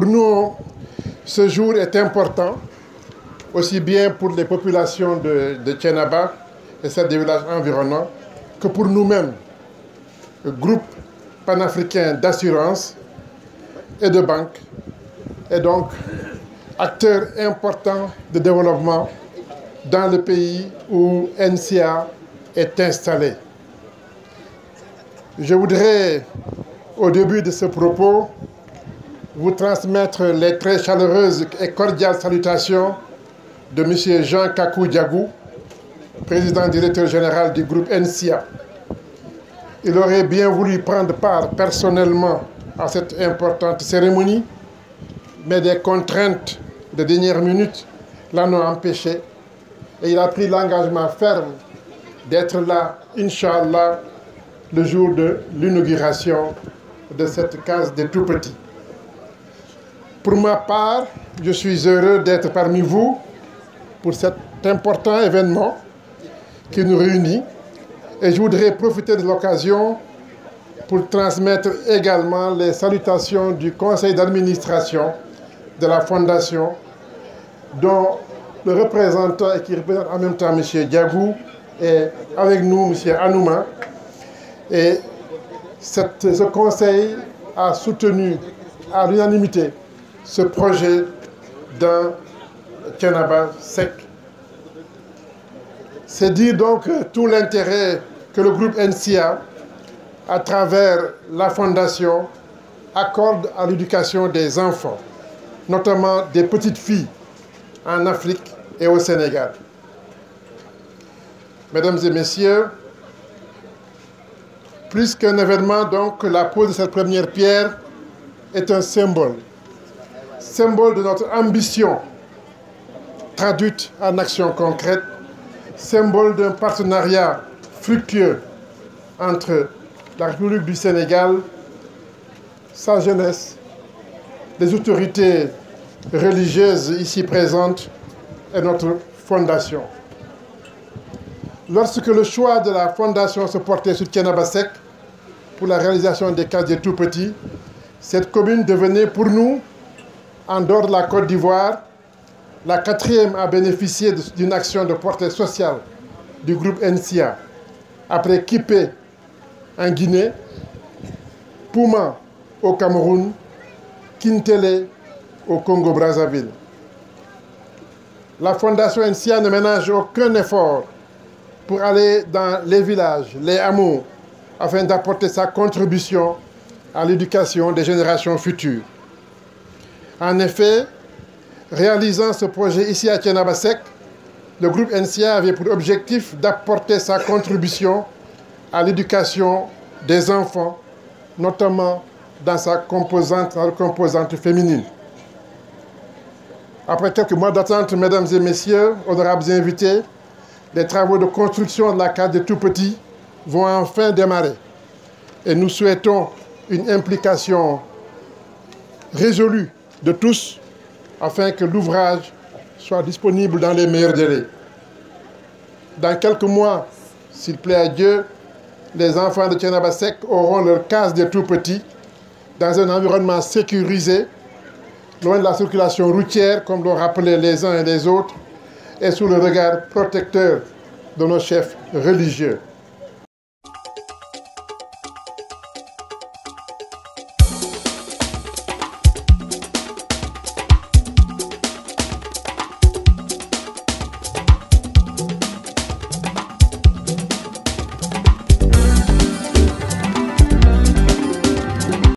Pour nous, ce jour est important, aussi bien pour les populations de Thiénaba et celles des villages environnants, que pour nous-mêmes, le groupe panafricain d'assurance et de banque, et donc acteur important de développement dans le pays où NCA est installé. Je voudrais, au début de ce propos, vous transmettre les très chaleureuses et cordiales salutations de M. Jean Kakou Diagou, président directeur général du groupe NCA. Il aurait bien voulu prendre part personnellement à cette importante cérémonie, mais des contraintes de dernière minute l'en ont empêché. Et il a pris l'engagement ferme d'être là, Inch'Allah, le jour de l'inauguration de cette case des tout-petits. Pour ma part, je suis heureux d'être parmi vous pour cet important événement qui nous réunit. Et je voudrais profiter de l'occasion pour transmettre également les salutations du conseil d'administration de la Fondation, dont le représentant et qui représente en même temps M. Diagou est avec nous, M. Anouma. Et ce conseil a soutenu à l'unanimité ce projet dans Thiénaba Sec. C'est dire donc tout l'intérêt que le groupe NCA, à travers la Fondation, accorde à l'éducation des enfants, notamment des petites filles en Afrique et au Sénégal. Mesdames et messieurs, plus qu'un événement, donc, la pose de cette première pierre est un symbole. Symbole de notre ambition traduite en action concrète, symbole d'un partenariat fructueux entre la République du Sénégal, sa jeunesse, les autorités religieuses ici présentes et notre fondation. Lorsque le choix de la fondation se portait sur Thiénaba Sec pour la réalisation des cases des tout-petits, cette commune devenait pour nous, en dehors de la Côte d'Ivoire, la quatrième à bénéficier d'une action de portée sociale du groupe NCA, après Kipé en Guinée, Pouma au Cameroun, Kintélé au Congo-Brazzaville. La Fondation NCA ne ménage aucun effort pour aller dans les villages, les hameaux, afin d'apporter sa contribution à l'éducation des générations futures. En effet, réalisant ce projet ici à Thiénaba Sec, le groupe NCA avait pour objectif d'apporter sa contribution à l'éducation des enfants, notamment dans sa composante féminine. Après quelques mois d'attente, mesdames et messieurs, honorables invités, les travaux de construction de la case des tout-petits vont enfin démarrer. Et nous souhaitons une implication résolue de tous afin que l'ouvrage soit disponible dans les meilleurs délais. Dans quelques mois, s'il plaît à Dieu, les enfants de Thiénaba Sec auront leur case des tout-petits dans un environnement sécurisé, loin de la circulation routière, comme l'ont rappelé les uns et les autres, et sous le regard protecteur de nos chefs religieux.